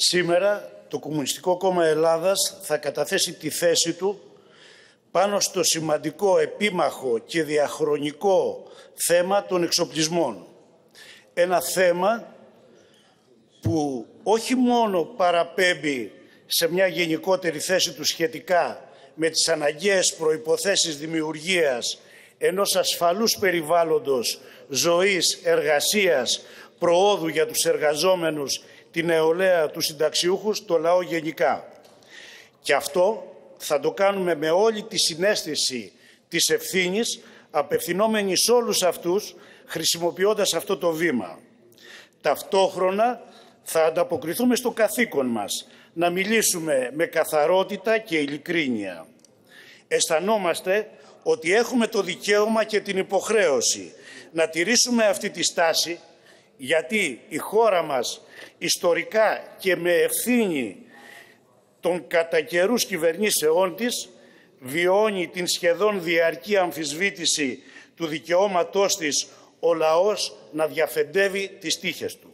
Σήμερα το Κομμουνιστικό Κόμμα Ελλάδας θα καταθέσει τη θέση του πάνω στο σημαντικό, επίμαχο και διαχρονικό θέμα των εξοπλισμών. Ένα θέμα που όχι μόνο παραπέμπει σε μια γενικότερη θέση του σχετικά με τις αναγκαίες προϋποθέσεις δημιουργίας ενός ασφαλούς περιβάλλοντος ζωής, εργασίας, προόδου για τους εργαζόμενους, την νεολαία, τους συνταξιούχους, το λαό γενικά. Και αυτό θα το κάνουμε με όλη τη συναίσθηση της ευθύνης, απευθυνόμενοι σε όλους αυτούς, χρησιμοποιώντας αυτό το βήμα. Ταυτόχρονα θα ανταποκριθούμε στο καθήκον μας, να μιλήσουμε με καθαρότητα και ειλικρίνεια. Αισθανόμαστε ότι έχουμε το δικαίωμα και την υποχρέωση να τηρήσουμε αυτή τη στάση, γιατί η χώρα μας ιστορικά και με ευθύνη των κατά καιρούς κυβερνήσεών της βιώνει την σχεδόν διαρκή αμφισβήτηση του δικαιώματός της ο λαός να διαφεντεύει τις τύχες του.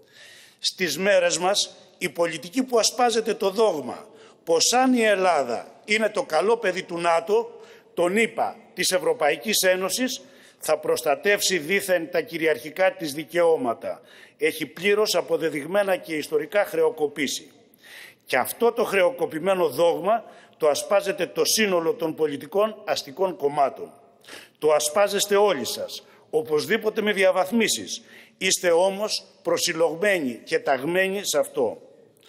Στις μέρες μας η πολιτική που ασπάζεται το δόγμα πως αν η Ελλάδα είναι το καλό παιδί του ΝΑΤΟ, των ΗΠΑ, της Ευρωπαϊκής Ένωσης, θα προστατεύσει δήθεν τα κυριαρχικά της δικαιώματα. Έχει πλήρως αποδεδειγμένα και ιστορικά χρεοκοπήσει. Και αυτό το χρεοκοπημένο δόγμα το ασπάζεται το σύνολο των πολιτικών αστικών κομμάτων. Το ασπάζεστε όλοι σας, οπωσδήποτε με διαβαθμίσεις. Είστε όμως προσιλωγμένοι και ταγμένοι σε αυτό.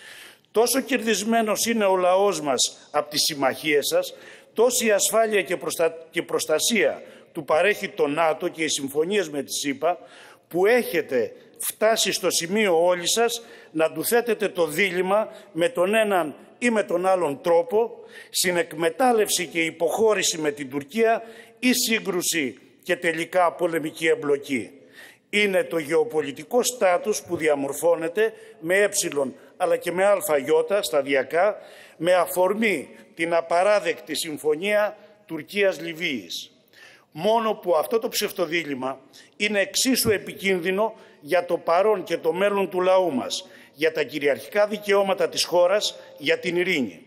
Τόσο κερδισμένος είναι ο λαός μας από τις συμμαχίες σας, τόση ασφάλεια και προστασία του παρέχει το ΝΑΤΟ και οι συμφωνίες με τη ΣΥΠΑ, που έχετε φτάσει στο σημείο όλοι σας να του θέτετε το δίλημμα με τον έναν ή με τον άλλον τρόπο, συνεκμετάλλευση και υποχώρηση με την Τουρκία ή σύγκρουση και τελικά πολεμική εμπλοκή. Είναι το γεωπολιτικό στάτους που διαμορφώνεται με αλλά και με ΑΙ σταδιακά, με αφορμή την απαράδεκτη συμφωνία Τουρκίας-Λιβύης. Μόνο που αυτό το ψευτοδίλημμα είναι εξίσου επικίνδυνο για το παρόν και το μέλλον του λαού μας, για τα κυριαρχικά δικαιώματα της χώρας, για την ειρήνη.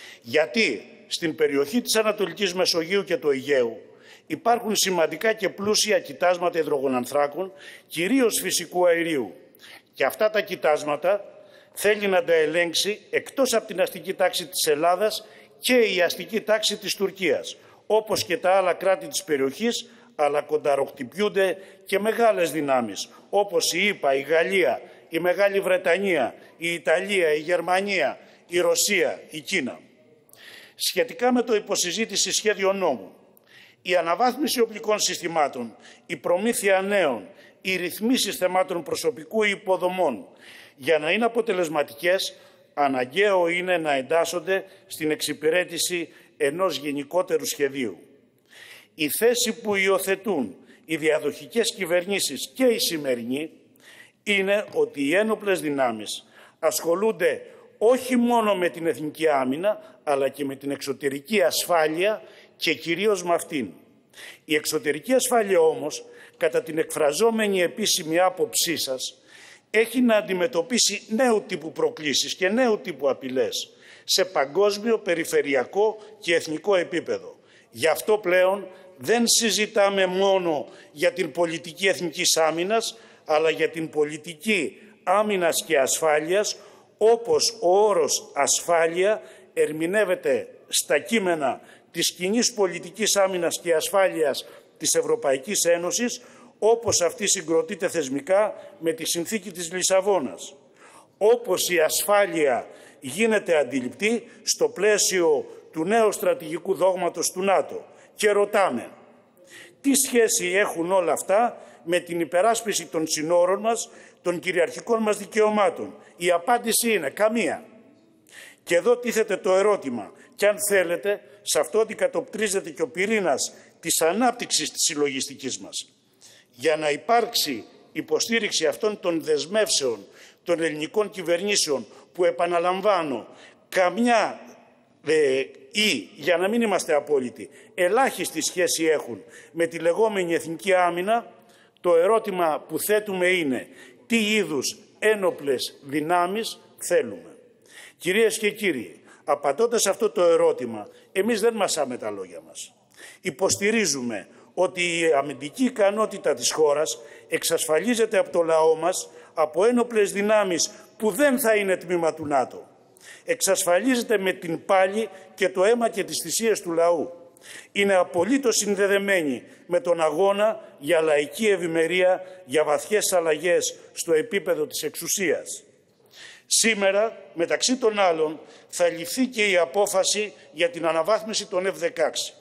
Γιατί στην περιοχή της Ανατολικής Μεσογείου και του Αιγαίου υπάρχουν σημαντικά και πλούσια κοιτάσματα υδρογονανθράκων, κυρίως φυσικού αερίου. Και αυτά τα κοιτάσματα θέλει να τα ελέγξει εκτός από την αστική τάξη της Ελλάδας και η αστική τάξη της Τουρκίας, όπως και τα άλλα κράτη της περιοχής, αλλά κονταροκτυπιούνται και μεγάλες δυνάμεις, όπως η ΗΠΑ, η Γαλλία, η Μεγάλη Βρετανία, η Ιταλία, η Γερμανία, η Ρωσία, η Κίνα. Σχετικά με το υποσυζήτηση σχέδιο νόμου, η αναβάθμιση οπλικών συστημάτων, η προμήθεια νέων, οι ρυθμίσεις θεμάτων προσωπικού ή υποδομών, για να είναι αποτελεσματικές, αναγκαίο είναι να εντάσσονται στην εξυπηρέτηση ενός γενικότερου σχεδίου. Η θέση που υιοθετούν οι διαδοχικές κυβερνήσεις και οι σημερινοί είναι ότι οι ένοπλες δυνάμεις ασχολούνται όχι μόνο με την εθνική άμυνα, αλλά και με την εξωτερική ασφάλεια και κυρίως με αυτήν. Η εξωτερική ασφάλεια όμως, κατά την εκφραζόμενη επίσημη άποψή σας, έχει να αντιμετωπίσει νέου τύπου προκλήσεις και νέου τύπου απειλές σε παγκόσμιο, περιφερειακό και εθνικό επίπεδο. Γι' αυτό πλέον δεν συζητάμε μόνο για την πολιτική εθνικής άμυνας, αλλά για την πολιτική άμυνας και ασφάλειας, όπως ο όρος ασφάλεια ερμηνεύεται στα κείμενα της κοινής πολιτικής άμυνας και ασφάλειας της Ευρωπαϊκής Ένωσης, όπως αυτή συγκροτείται θεσμικά με τη συνθήκη της Λισαβόνας. Όπως η ασφάλεια γίνεται αντιληπτή στο πλαίσιο του νέου στρατηγικού δόγματος του ΝΑΤΟ. Και ρωτάμε, τι σχέση έχουν όλα αυτά με την υπεράσπιση των συνόρων μας, των κυριαρχικών μας δικαιωμάτων? Η απάντηση είναι καμία. Και εδώ τίθεται το ερώτημα, και αν θέλετε, σε αυτό αντικατοπτρίζεται και ο πυρήνας της ανάπτυξης της συλλογιστικής μας. Για να υπάρξει υποστήριξη αυτών των δεσμεύσεων των ελληνικών κυβερνήσεων, που επαναλαμβάνω, καμιά ή, για να μην είμαστε απόλυτοι, ελάχιστη σχέση έχουν με τη λεγόμενη εθνική άμυνα, το ερώτημα που θέτουμε είναι τι είδους ένοπλες δυνάμεις θέλουμε? Κυρίες και κύριοι, απαντώντας αυτό το ερώτημα, εμείς δεν μασάμε τα λόγια μας. Υποστηρίζουμε ότι η αμυντική ικανότητα της χώρας εξασφαλίζεται από το λαό μας, από ένοπλες δυνάμεις που δεν θα είναι τμήμα του ΝΑΤΟ. Εξασφαλίζεται με την πάλη και το αίμα και τις θυσίες του λαού. Είναι απολύτως συνδεδεμένη με τον αγώνα για λαϊκή ευημερία, για βαθιές αλλαγές στο επίπεδο της εξουσίας. Σήμερα, μεταξύ των άλλων, θα ληφθεί και η απόφαση για την αναβάθμιση των F-16.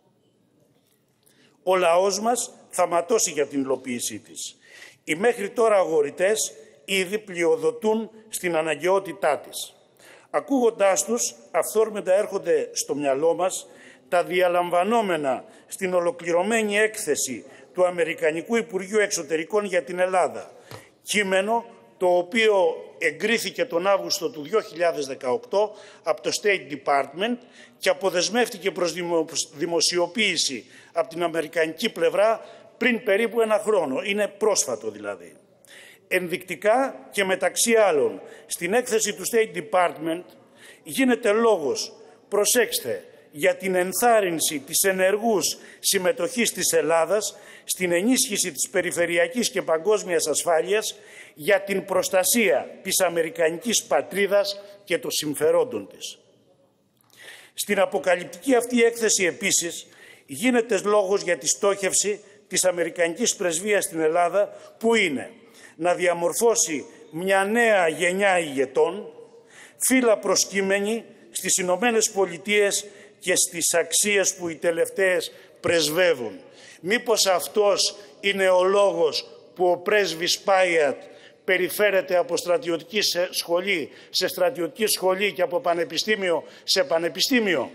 Ο λαός μας θα ματώσει για την υλοποίησή της. Οι μέχρι τώρα αγορητές ήδη πλειοδοτούν στην αναγκαιότητά της. Ακούγοντάς τους, αυθόρμητα έρχονται στο μυαλό μας τα διαλαμβανόμενα στην ολοκληρωμένη έκθεση του Αμερικανικού Υπουργείου Εξωτερικών για την Ελλάδα, κείμενο το οποίο εγκρίθηκε τον Αύγουστο του 2018 από το State Department και αποδεσμεύτηκε προς δημοσιοποίηση από την αμερικανική πλευρά πριν περίπου ένα χρόνο. Είναι πρόσφατο δηλαδή. Ενδεικτικά και μεταξύ άλλων, στην έκθεση του State Department γίνεται λόγος, προσέξτε, για την ενθάρρυνση της ενεργούς συμμετοχής της Ελλάδας στην ενίσχυση της περιφερειακής και παγκόσμιας ασφάλειας, για την προστασία της αμερικανικής πατρίδας και των συμφερόντων της. Στην αποκαλυπτική αυτή έκθεση επίσης γίνεται λόγος για τη στόχευση της αμερικανικής πρεσβείας στην Ελλάδα, που είναι να διαμορφώσει μια νέα γενιά ηγετών, φύλλα προσκύμενη στις Ηνωμένες Πολιτείες και στις αξίες που οι τελευταίες πρεσβεύουν. Μήπως αυτός είναι ο λόγος που ο πρέσβης Πάιατ περιφέρεται από στρατιωτική σχολή σε στρατιωτική σχολή και από πανεπιστήμιο σε πανεπιστήμιο?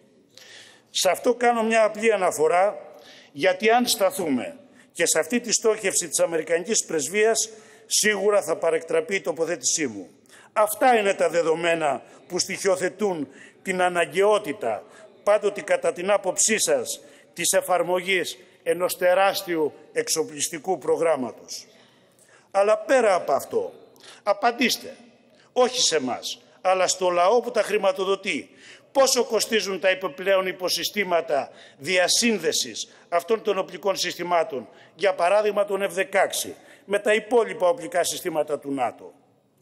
Σε αυτό κάνω μια απλή αναφορά, γιατί αν σταθούμε και σε αυτή τη στόχευση της αμερικανικής πρεσβείας, σίγουρα θα παρεκτραπεί η τοποθέτησή μου. Αυτά είναι τα δεδομένα που στοιχειοθετούν την αναγκαιότητα, πάντοτε κατά την άποψή σας, της εφαρμογής ενός τεράστιου εξοπλιστικού προγράμματος. Αλλά πέρα από αυτό, απαντήστε, όχι σε εμάς, αλλά στο λαό που τα χρηματοδοτεί. Πόσο κοστίζουν τα επιπλέον υποσυστήματα διασύνδεσης αυτών των οπλικών συστημάτων, για παράδειγμα των F-16, με τα υπόλοιπα οπλικά συστήματα του ΝΑΤΟ?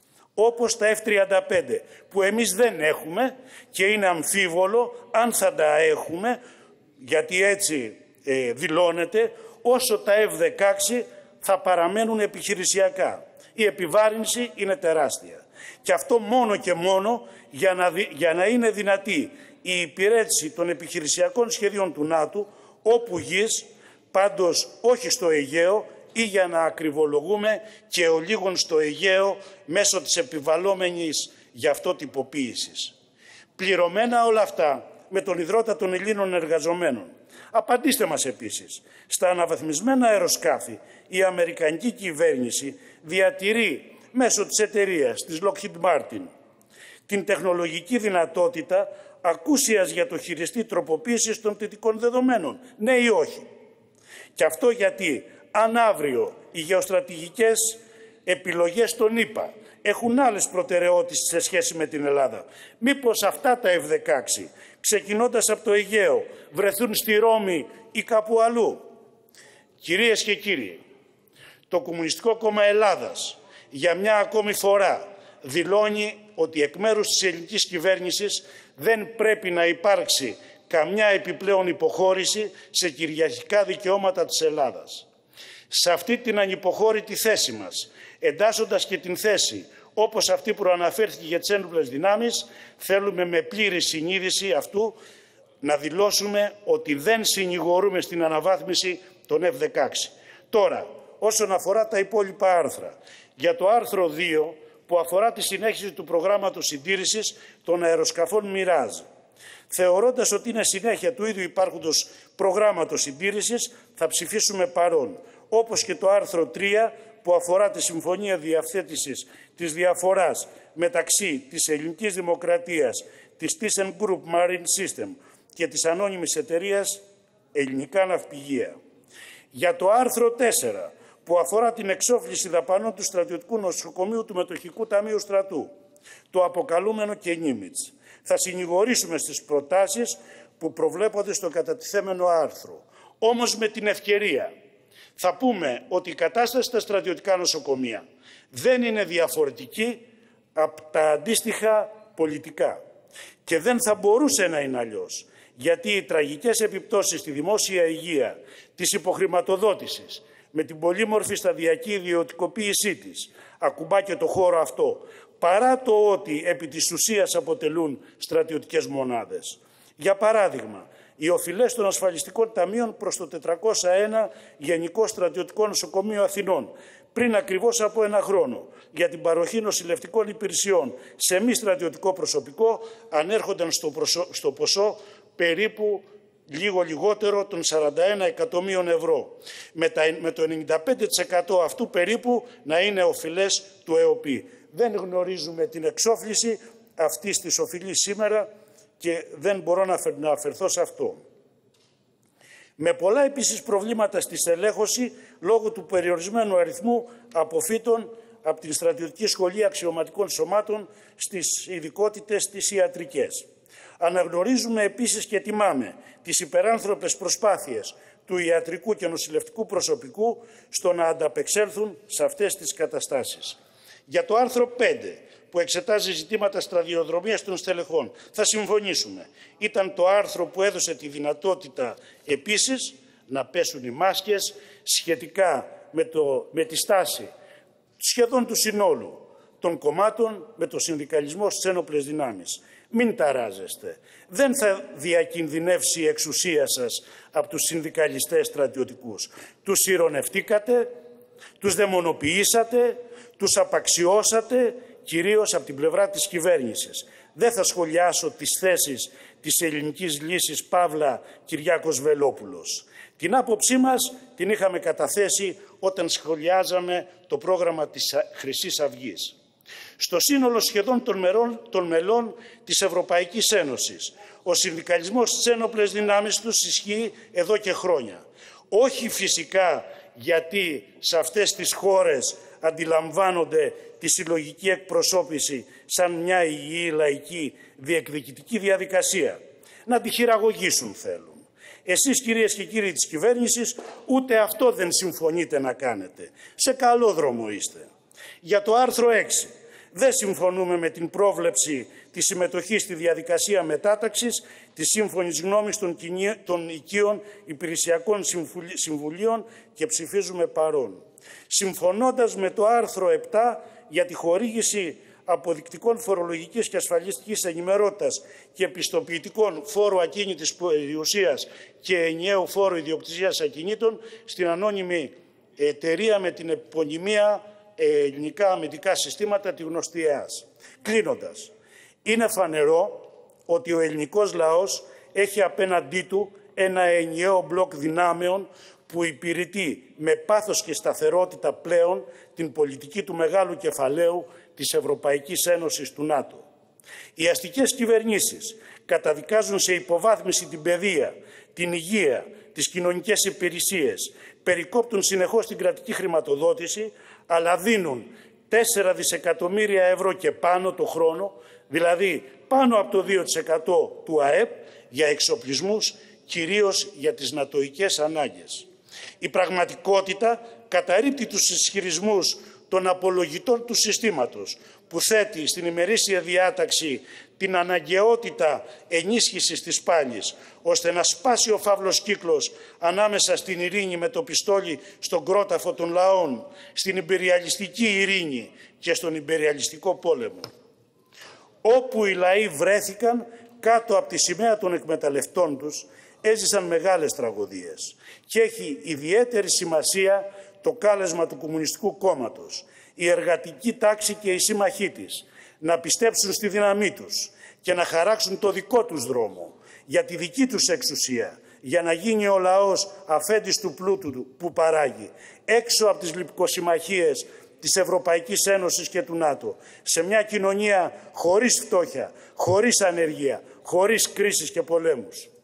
Όπως τα F-35, που εμείς δεν έχουμε και είναι αμφίβολο αν θα τα έχουμε, γιατί έτσι δηλώνεται, όσο τα F-16 θα παραμένουν επιχειρησιακά. Η επιβάρυνση είναι τεράστια. Και αυτό μόνο και μόνο για να είναι δυνατή η υπηρέτηση των επιχειρησιακών σχεδίων του ΝΑΤΟ όπου γης, πάντως όχι στο Αιγαίο, ή για να ακριβολογούμε και ολίγων στο Αιγαίο μέσω της επιβαλλόμενης γι' αυτό τυποποίησης. Πληρωμένα όλα αυτά με τον ιδρώτα των Ελλήνων εργαζομένων. Απαντήστε μας επίσης, στα αναβαθμισμένα αεροσκάφη η αμερικανική κυβέρνηση διατηρεί μέσω της εταιρείας, της Lockheed Martin, την τεχνολογική δυνατότητα ακούσιας για το χειριστή τροποποίησης των θετικών δεδομένων. Ναι ή όχι? Και αυτό γιατί αν αύριο οι γεωστρατηγικές επιλογές των ΗΠΑ έχουν άλλες προτεραιότητες σε σχέση με την Ελλάδα, μήπως αυτά τα F-16, ξεκινώντας από το Αιγαίο, βρεθούν στη Ρώμη ή κάπου αλλού? Κυρίες και κύριοι, το Κομμουνιστικό Κόμμα Ελλάδας για μια ακόμη φορά δηλώνει ότι εκ μέρους της ελληνικής κυβέρνησης δεν πρέπει να υπάρξει καμιά επιπλέον υποχώρηση σε κυριαρχικά δικαιώματα της Ελλάδας. Σε αυτή την ανυποχώρητη θέση μας, εντάσσοντας και την θέση όπως αυτή που αναφέρθηκε για τις ένοπλες δυνάμεις, θέλουμε με πλήρη συνείδηση αυτού να δηλώσουμε ότι δεν συνηγορούμε στην αναβάθμιση των F-16. Τώρα, όσον αφορά τα υπόλοιπα άρθρα, για το άρθρο 2 που αφορά τη συνέχιση του προγράμματος συντήρησης των αεροσκαφών Mirage, θεωρώντας ότι είναι συνέχεια του ίδιου υπάρχοντος προγράμματος συντήρησης, θα ψηφίσουμε παρόν. Όπως και το άρθρο 3 που αφορά τη Συμφωνία Διευθέτησης της διαφοράς μεταξύ της Ελληνικής Δημοκρατίας, της ThyssenKrupp Marine System και της ανώνυμης εταιρείας Ελληνικά Ναυπηγεία. Για το άρθρο 4 που αφορά την εξόφληση δαπανών του Στρατιωτικού Νοσοκομείου του Μετοχικού Ταμείου Στρατού, το αποκαλούμενο Κενίμιτς. Θα συνηγορήσουμε στις προτάσεις που προβλέπονται στο κατατιθέμενο άρθρο. Όμως με την ευκαιρία θα πούμε ότι η κατάσταση στα στρατιωτικά νοσοκομεία δεν είναι διαφορετική από τα αντίστοιχα πολιτικά και δεν θα μπορούσε να είναι αλλιώς, γιατί οι τραγικές επιπτώσεις στη δημόσια υγεία της υποχρηματοδότησης με την πολύμορφη σταδιακή ιδιωτικοποίησή της ακουμπά και το χώρο αυτό, παρά το ότι επί της ουσίας αποτελούν στρατιωτικές μονάδες. Για παράδειγμα, οι οφειλές των ασφαλιστικών ταμείων προς το 401 Γενικό Στρατιωτικό Νοσοκομείο Αθηνών πριν ακριβώς από ένα χρόνο για την παροχή νοσηλευτικών υπηρεσιών σε μη στρατιωτικό προσωπικό ανέρχονταν στο ποσό περίπου λίγο λιγότερο των 41 εκατομμύριων ευρώ. Με το 95% αυτού περίπου να είναι οφειλές του ΕΟΠΗ. Δεν γνωρίζουμε την εξόφληση αυτής της οφειλής σήμερα και δεν μπορώ να αφαιρθώ σε αυτό. Με πολλά επίσης προβλήματα στη στελέχωση λόγω του περιορισμένου αριθμού αποφύτων από την Στρατιωτική Σχολή Αξιωματικών Σωμάτων στις ειδικότητες τις ιατρικές. Αναγνωρίζουμε επίσης και τιμάμε τις υπεράνθρωπες προσπάθειες του ιατρικού και νοσηλευτικού προσωπικού στο να ανταπεξέλθουν σε αυτές τις καταστάσεις. Για το άρθρο 5, που εξετάζει ζητήματα σταδιοδρομίας των στελεχών, θα συμφωνήσουμε. Ήταν το άρθρο που έδωσε τη δυνατότητα επίσης να πέσουν οι μάσκες σχετικά με τη στάση σχεδόν του συνόλου των κομμάτων με το συνδικαλισμό στις ένοπλες δυνάμεις. Μην ταράζεστε. Δεν θα διακινδυνεύσει η εξουσία σας από τους συνδικαλιστές στρατιωτικούς. Τους ειρωνευτήκατε, τους δαιμονοποιήσατε, τους απαξιώσατε, κυρίως από την πλευρά της κυβέρνησης. Δεν θα σχολιάσω τις θέσεις της ελληνικής λύσης Παύλα Κυριάκος Βελόπουλος. Την άποψή μας την είχαμε καταθέσει όταν σχολιάζαμε το πρόγραμμα της Χρυσής Αυγής. Στο σύνολο σχεδόν των μελών της Ευρωπαϊκής Ένωσης, ο συνδικαλισμός στις ένοπλες δυνάμεις τους ισχύει εδώ και χρόνια. Όχι φυσικά γιατί σε αυτές τις χώρες αντιλαμβάνονται τη συλλογική εκπροσώπηση σαν μια υγιή λαϊκή διεκδικητική διαδικασία. Να τη χειραγωγήσουν θέλουν. Εσείς, κυρίες και κύριοι της κυβέρνησης, ούτε αυτό δεν συμφωνείτε να κάνετε. Σε καλό δρόμο είστε. Για το άρθρο 6. Δεν συμφωνούμε με την πρόβλεψη της συμμετοχής στη διαδικασία μετάταξης της σύμφωνης γνώμης των οικείων υπηρεσιακών συμβουλίων και ψηφίζουμε παρόν. Συμφωνώντας με το άρθρο 7 για τη χορήγηση αποδεικτικών φορολογικής και ασφαλιστικής ενημερότητας και πιστοποιητικών φόρου ακίνητης περιουσίας και ενιαίου φόρου ιδιοκτησίας ακινήτων στην ανώνυμη εταιρεία με την επωνυμία ελληνικά αμυντικά συστήματα, τη γνωστή ΕΑΣ. Κλείνοντας, είναι φανερό ότι ο ελληνικός λαός έχει απέναντί του ένα ενιαίο μπλοκ δυνάμεων που υπηρετεί με πάθος και σταθερότητα πλέον την πολιτική του μεγάλου κεφαλαίου της Ευρωπαϊκής Ένωσης του ΝΑΤΟ. Οι αστικές κυβερνήσεις καταδικάζουν σε υποβάθμιση την παιδεία, την υγεία, τις κοινωνικές υπηρεσίες, περικόπτουν συνεχώς την κρατική χρηματοδότηση, αλλά δίνουν 4 δισεκατομμύρια ευρώ και πάνω το χρόνο, δηλαδή πάνω από το 2% του ΑΕΠ, για εξοπλισμούς, κυρίως για τις νατοικές ανάγκες. Η πραγματικότητα καταρρίπτει τους ισχυρισμούς των απολογητών του συστήματος, που θέτει στην ημερήσια διάταξη την αναγκαιότητα ενίσχυσης της πάλης, ώστε να σπάσει ο φαύλος κύκλος ανάμεσα στην ειρήνη με το πιστόλι στον κρόταφο των λαών, στην ιμπεριαλιστική ειρήνη και στον ιμπεριαλιστικό πόλεμο. Όπου οι λαοί βρέθηκαν κάτω από τη σημαία των εκμεταλλευτών τους, έζησαν μεγάλες τραγωδίες και έχει ιδιαίτερη σημασία το κάλεσμα του Κομμουνιστικού Κόμματος, η εργατική τάξη και οι σύμμαχοί της να πιστέψουν στη δύναμή τους και να χαράξουν το δικό τους δρόμο για τη δική τους εξουσία, για να γίνει ο λαός αφέντης του πλούτου που παράγει, έξω από τις λιπκοσυμμαχίες της Ευρωπαϊκής Ένωσης και του ΝΑΤΟ, σε μια κοινωνία χωρίς φτώχεια, χωρίς ανεργία, χωρίς κρίσεις και πολέμους.